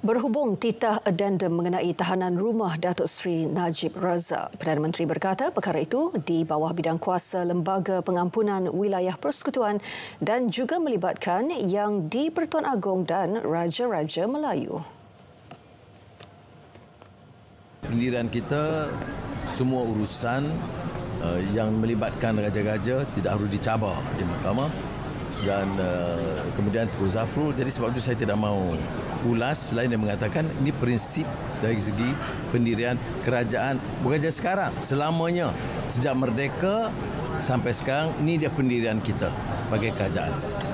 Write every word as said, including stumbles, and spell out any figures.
Berhubung titah addendum mengenai tahanan rumah Datuk Seri Najib Razak, Perdana Menteri berkata perkara itu di bawah bidang kuasa Lembaga Pengampunan Wilayah Persekutuan dan juga melibatkan Yang di-Pertuan Agong dan Raja-Raja Melayu. Pendirian kita, semua urusan uh, yang melibatkan raja-raja tidak harus dicabar di mahkamah dan uh, kemudian Tengku Zafrul. Jadi sebab itu saya tidak mahu ulas selain yang mengatakan ini prinsip dari segi pendirian kerajaan bukan saja sekarang, selamanya sejak merdeka sampai sekarang ini dia pendirian kita sebagai kerajaan.